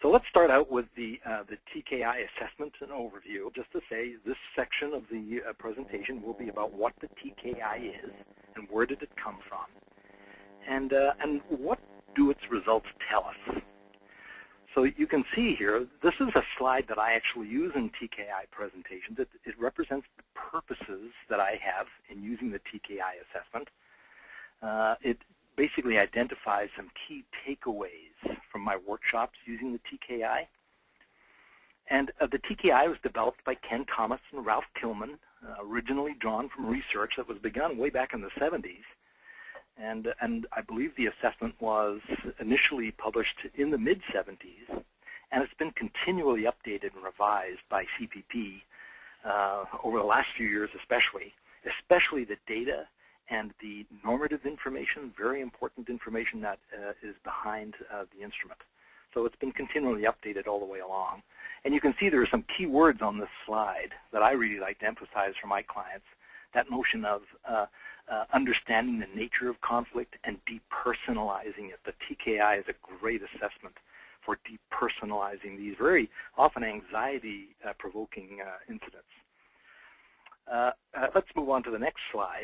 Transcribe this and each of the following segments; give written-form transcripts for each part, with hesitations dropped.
So let's start out with the TKI assessment and overview. Just to say, this section of the presentation will be about what the TKI is and where did it come from, and what do its results tell us. So you can see here, this is a slide that I actually use in TKI presentations. It represents the purposes that I have in using the TKI assessment. It basically identifies some key takeaways from my workshops using the TKI. And the TKI was developed by Ken Thomas and Ralph Tillman, originally drawn from research that was begun way back in the 70s. And I believe the assessment was initially published in the mid-70s, and it's been continually updated and revised by CPP over the last few years especially the data and the normative information, very important information that is behind the instrument. So it's been continually updated all the way along. And you can see there are some key words on this slide that I really like to emphasize for my clients. That notion of understanding the nature of conflict and depersonalizing it. The TKI is a great assessment for depersonalizing these very often anxiety-provoking incidents. Let's move on to the next slide.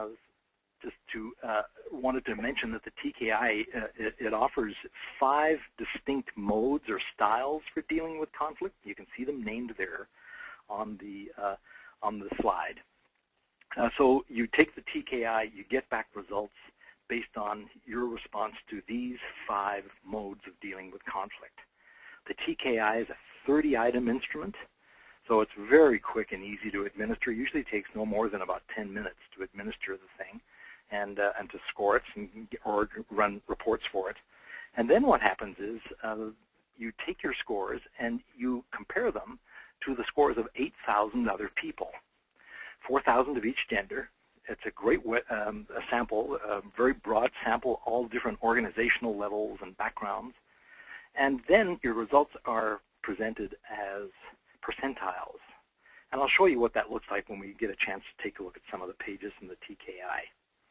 Wanted to mention that the TKI, it offers 5 distinct modes or styles for dealing with conflict. You can see them named there on the slide. So you take the TKI, you get back results based on your response to these 5 modes of dealing with conflict. The TKI is a 30-item instrument, so it's very quick and easy to administer. Usually takes no more than about 10 minutes to administer the thing and to score it or run reports for it. And then what happens is you take your scores and you compare them to the scores of 8,000 other people. 4,000 of each gender. It's a great sample, a very broad sample, all different organizational levels and backgrounds. And then your results are presented as percentiles. And I'll show you what that looks like when we get a chance to take a look at some of the pages in the TKI.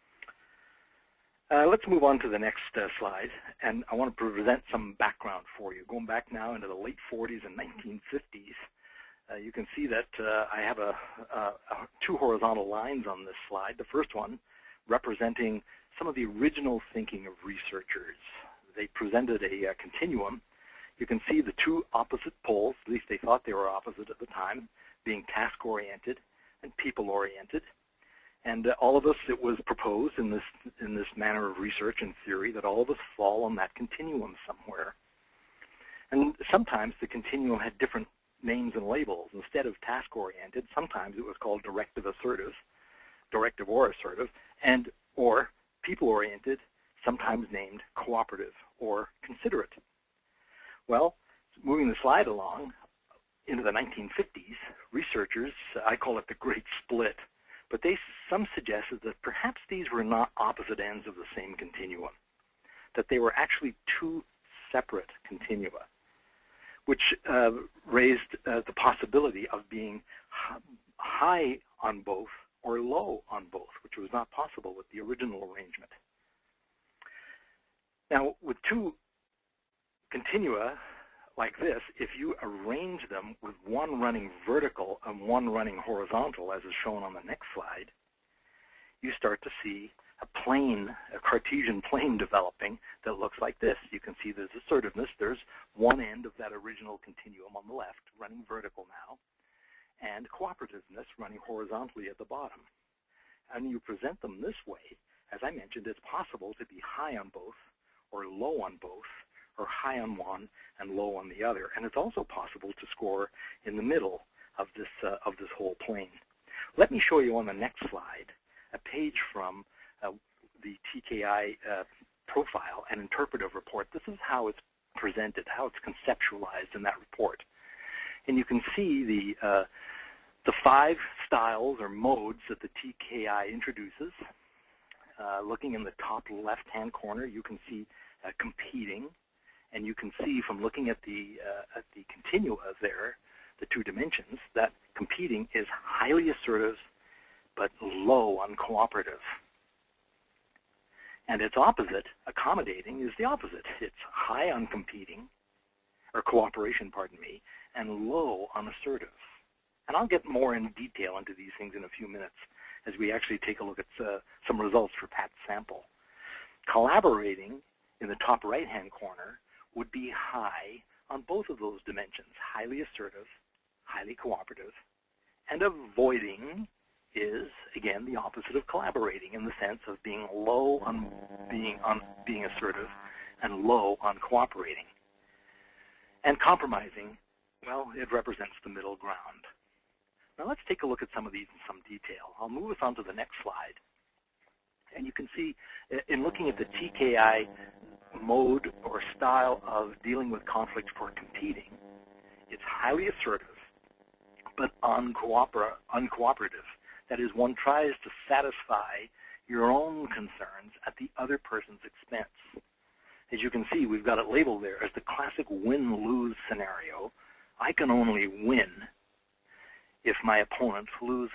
Let's move on to the next slide. And I want to present some background for you. Going back now into the late 40s and 1950s, you can see that I have 2 horizontal lines on this slide. The first one representing some of the original thinking of researchers. They presented a continuum. You can see the 2 opposite poles, at least they thought they were opposite at the time, being task-oriented and people-oriented. And all of us, it was proposed in this manner of research and theory that all of us fall on that continuum somewhere. And sometimes the continuum had different names and labels. Instead of task-oriented, sometimes it was called directive or assertive, and or people-oriented, sometimes named cooperative or considerate. Well, moving the slide along into the 1950s, researchers, I call it the Great Split, but some suggested that perhaps these were not opposite ends of the same continuum, that they were actually 2 separate continua, which raised the possibility of being high on both or low on both, which was not possible with the original arrangement. Now, with 2 continua like this, if you arrange them with one running vertical and one running horizontal, as is shown on the next slide, you start to see a plane, a Cartesian plane developing that looks like this. You can see there's assertiveness. There's one end of that original continuum on the left, running vertical now, and cooperativeness running horizontally at the bottom. And you present them this way, as I mentioned, it's possible to be high on both, or low on both, or high on one and low on the other. And it's also possible to score in the middle of this whole plane. Let me show you on the next slide a page from the TKI profile and interpretive report. This is how it's presented, how it's conceptualized in that report. And you can see the 5 styles or modes that the TKI introduces. Looking in the top left-hand corner, you can see competing, and you can see from looking at the continua there, the 2 dimensions, that competing is highly assertive but low on cooperative. And its opposite, accommodating, is the opposite. It's high on competing, or cooperation, pardon me, and low on assertive. And I'll get more in detail into these things in a few minutes as we actually take a look at some results for Pat's sample. Collaborating in the top right-hand corner would be high on both of those dimensions, highly assertive, highly cooperative, and avoiding is, again, the opposite of collaborating in the sense of being low on being assertive and low on cooperating. And compromising, well, it represents the middle ground. Now let's take a look at some of these in some detail. I'll move us on to the next slide. And you can see, in looking at the TKI mode or style of dealing with conflict for competing, it's highly assertive, but uncooperative. That is, one tries to satisfy your own concerns at the other person's expense. As you can see, we've got it labeled there as the classic win-lose scenario. I can only win if my opponent loses.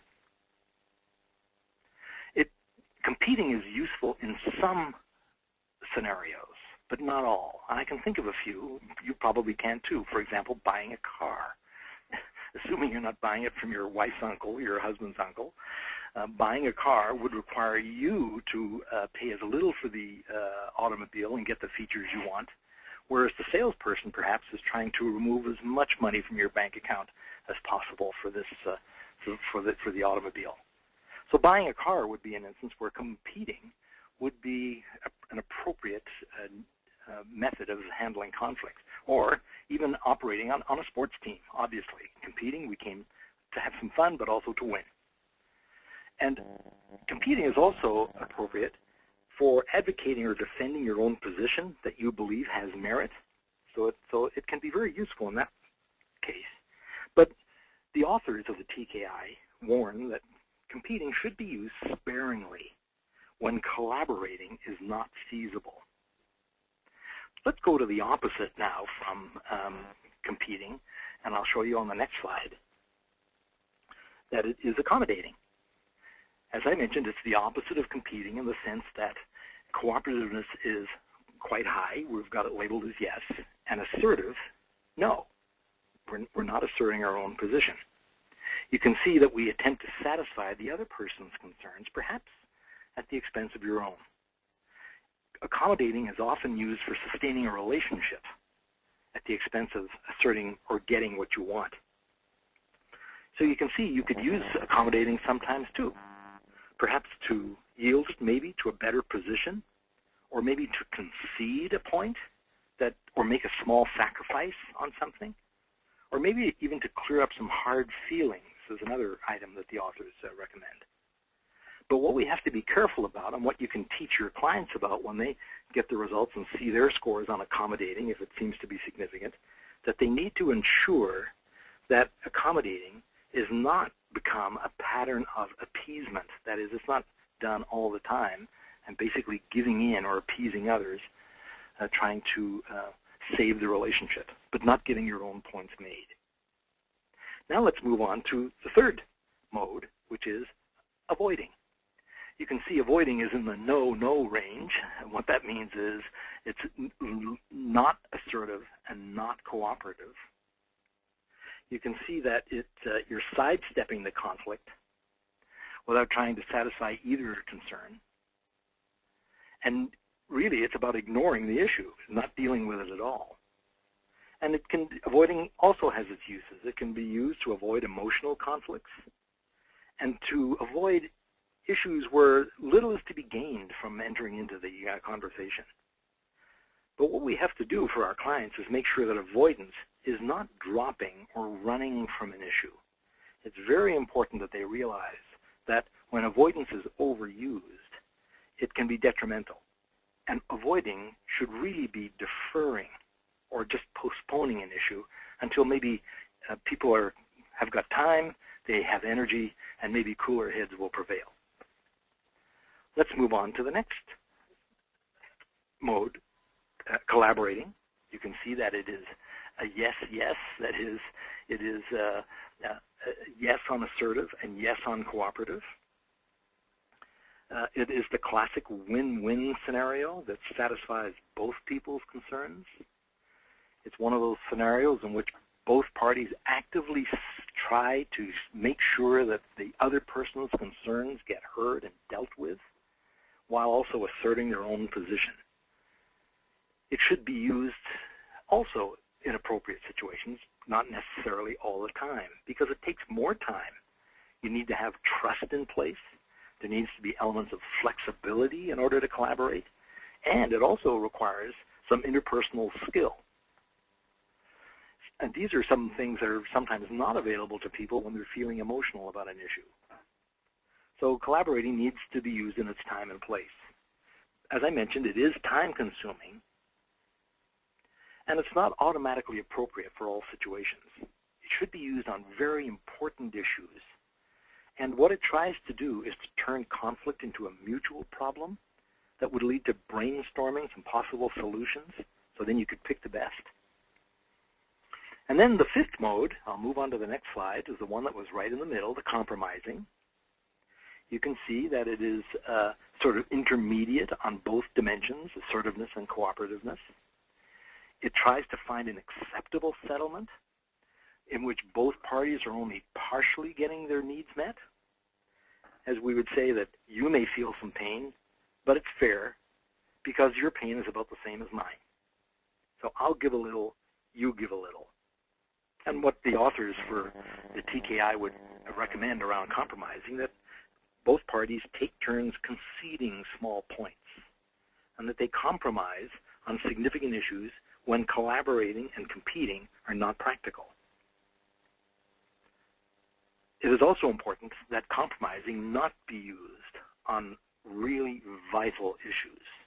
Competing is useful in some scenarios, but not all. And I can think of a few. You probably can too. For example, buying a car. Assuming you're not buying it from your wife's uncle, your husband's uncle, buying a car would require you to pay as little for the automobile and get the features you want, whereas the salesperson perhaps is trying to remove as much money from your bank account as possible for this for the automobile. So buying a car would be an instance where competing would be an appropriate method of handling conflict, or even operating on a sports team. Obviously, competing, we came to have some fun, but also to win. And competing is also appropriate for advocating or defending your own position that you believe has merit. So it can be very useful in that case. But the authors of the TKI warn that competing should be used sparingly when collaborating is not feasible. Let's go to the opposite now from competing, and I'll show you on the next slide that it is accommodating. As I mentioned, it's the opposite of competing in the sense that cooperativeness is quite high. We've got it labeled as yes, and assertive, no. We're not asserting our own position. You can see that we attempt to satisfy the other person's concerns, perhaps at the expense of your own. Accommodating is often used for sustaining a relationship at the expense of asserting or getting what you want. So you can see you could use accommodating sometimes too, perhaps to yield maybe to a better position, or maybe to concede a point, or make a small sacrifice on something, or maybe even to clear up some hard feelings is another item that the authors recommend. But what we have to be careful about, and what you can teach your clients about when they get the results and see their scores on accommodating, if it seems to be significant, that they need to ensure that accommodating is not become a pattern of appeasement. That is, it's not done all the time and basically giving in or appeasing others, trying to save the relationship, but not getting your own points made. Now let's move on to the third mode, which is avoiding. You can see avoiding is in the no-no range. And what that means is it's not assertive and not cooperative. You can see that you're sidestepping the conflict without trying to satisfy either concern. And really, it's about ignoring the issue, not dealing with it at all. And avoiding also has its uses. It can be used to avoid emotional conflicts and to avoid issues where little is to be gained from entering into the conversation. But what we have to do for our clients is make sure that avoidance is not dropping or running from an issue. It's very important that they realize that when avoidance is overused, it can be detrimental. And avoiding should really be deferring or just postponing an issue until maybe people have got time, they have energy, and maybe cooler heads will prevail. Let's move on to the next mode, collaborating. You can see that it is a yes, yes. That is, it is yes on assertive and yes on cooperative. It is the classic win-win scenario that satisfies both people's concerns. It's one of those scenarios in which both parties actively try to make sure that the other person's concerns get heard and dealt with, while also asserting their own position. It should be used also in appropriate situations, not necessarily all the time, because it takes more time. You need to have trust in place. There needs to be elements of flexibility in order to collaborate, and it also requires some interpersonal skill. And these are some things that are sometimes not available to people when they're feeling emotional about an issue. So collaborating needs to be used in its time and place. As I mentioned, it is time-consuming, and it's not automatically appropriate for all situations. It should be used on very important issues. And what it tries to do is to turn conflict into a mutual problem that would lead to brainstorming some possible solutions, so then you could pick the best. And then the fifth mode, I'll move on to the next slide, is the one that was right in the middle, the compromising. You can see that it is sort of intermediate on both dimensions, assertiveness and cooperativeness. It tries to find an acceptable settlement in which both parties are only partially getting their needs met. As we would say that you may feel some pain, but it's fair because your pain is about the same as mine. So I'll give a little, you give a little. And what the authors for the TKI would recommend around compromising, that both parties take turns conceding small points, and that they compromise on significant issues when collaborating and competing are not practical. It is also important that compromising not be used on really vital issues.